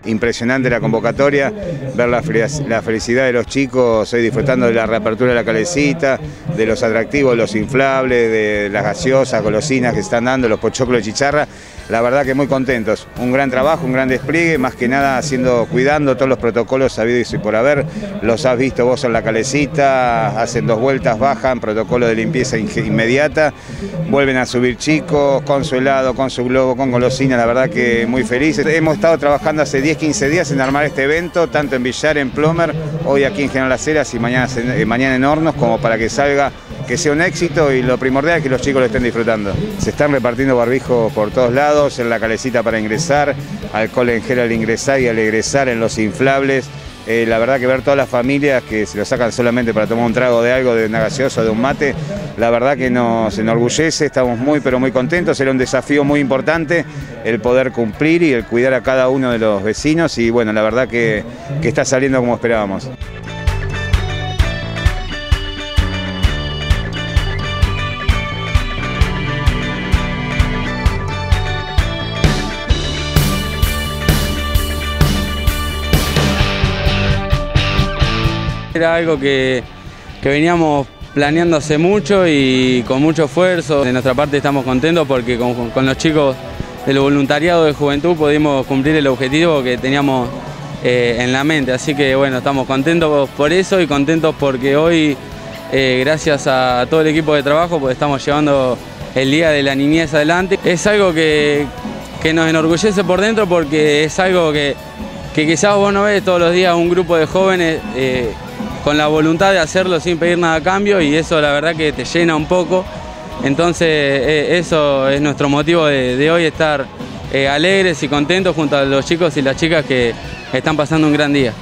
impresionante la convocatoria, ver la felicidad de los chicos, hoy disfrutando de la reapertura de la calecita, de los atractivos, los inflables, de las gaseosas, golosinas que están dando, los pochoclos de chicharra. La verdad que muy contentos, un gran trabajo, un gran despliegue, más que nada cuidando todos los protocolos sabidos y por haber, los has visto vos en la calecita, hacen 2 vueltas, bajan, protocolo de limpieza inmediata, vuelven a subir chicos, con su helado, con su globo, con golosina, la verdad que muy felices. Hemos estado trabajando hace 10-15 días en armar este evento, tanto en Villar, en Plomer, hoy aquí en General Las Heras y mañana en Hornos, como para que salga, que sea un éxito, y lo primordial es que los chicos lo estén disfrutando. Se están repartiendo barbijos por todos lados, en la calecita para ingresar, alcohol en gel al ingresar y al egresar en los inflables. La verdad que ver todas las familias que se lo sacan solamente para tomar un trago de algo, de una gaseosa, de un mate, la verdad que nos enorgullece, estamos muy pero muy contentos. Era un desafío muy importante el poder cumplir y el cuidar a cada uno de los vecinos, y bueno, la verdad que está saliendo como esperábamos. Era algo que veníamos planeando hace mucho y con mucho esfuerzo. De nuestra parte estamos contentos porque con los chicos del voluntariado de juventud pudimos cumplir el objetivo que teníamos en la mente. Así que bueno, estamos contentos por eso y contentos porque hoy, gracias a todo el equipo de trabajo, pues estamos llevando el Día de la Niñez adelante. Es algo que nos enorgullece por dentro porque es algo que quizás vos no ves todos los días un grupo de jóvenes con la voluntad de hacerlo sin pedir nada a cambio, y eso la verdad que te llena un poco. Entonces eso es nuestro motivo de hoy, estar alegres y contentos junto a los chicos y las chicas que están pasando un gran día.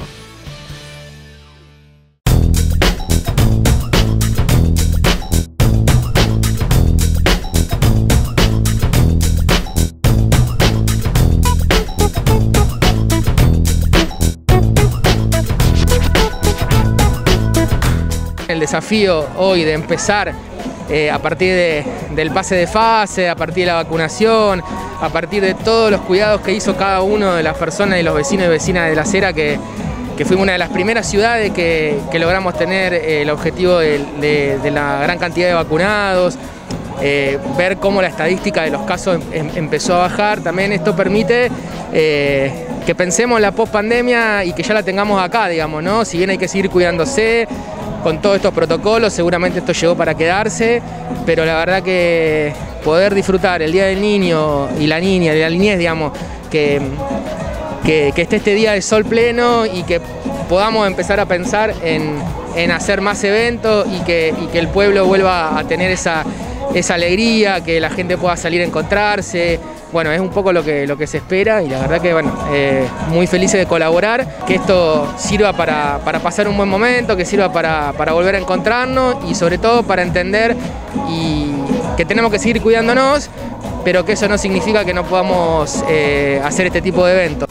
El desafío hoy de empezar a partir del pase de fase, a partir de la vacunación, a partir de todos los cuidados que hizo cada uno de las personas y los vecinos y vecinas de La Heras, que fuimos una de las primeras ciudades que logramos tener el objetivo de la gran cantidad de vacunados, ver cómo la estadística de los casos empezó a bajar. También esto permite que pensemos en la post-pandemia y que ya la tengamos acá, digamos, ¿no? Si bien hay que seguir cuidándose con todos estos protocolos, seguramente esto llegó para quedarse, pero la verdad que poder disfrutar el Día del Niño y la Niña, de la niñez, digamos, que esté este día de sol pleno y que podamos empezar a pensar en hacer más eventos y que el pueblo vuelva a tener esa alegría, que la gente pueda salir a encontrarse. Bueno, es un poco lo que se espera, y la verdad que bueno, muy felices de colaborar, que esto sirva para pasar un buen momento, que sirva para volver a encontrarnos y sobre todo para entender y que tenemos que seguir cuidándonos, pero que eso no significa que no podamos hacer este tipo de eventos.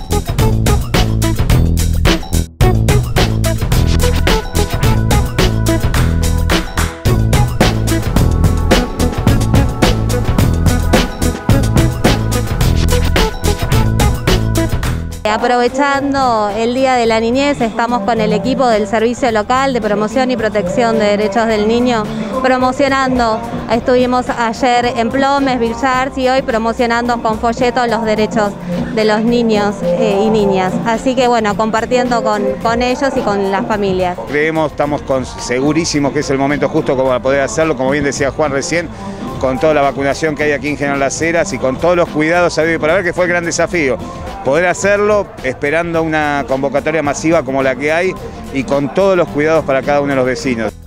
Aprovechando el Día de la Niñez, estamos con el equipo del Servicio Local de Promoción y Protección de Derechos del Niño promocionando. Estuvimos ayer en Plomes, Villar, y hoy promocionando con folletos los derechos de los niños y niñas. Así que bueno, compartiendo con ellos y con las familias. Estamos segurísimos que es el momento justo como para poder hacerlo, como bien decía Juan recién, con toda la vacunación que hay aquí en General Las Heras y con todos los cuidados sabidos y por haber, que fue el gran desafío. Poder hacerlo esperando una convocatoria masiva como la que hay y con todos los cuidados para cada uno de los vecinos.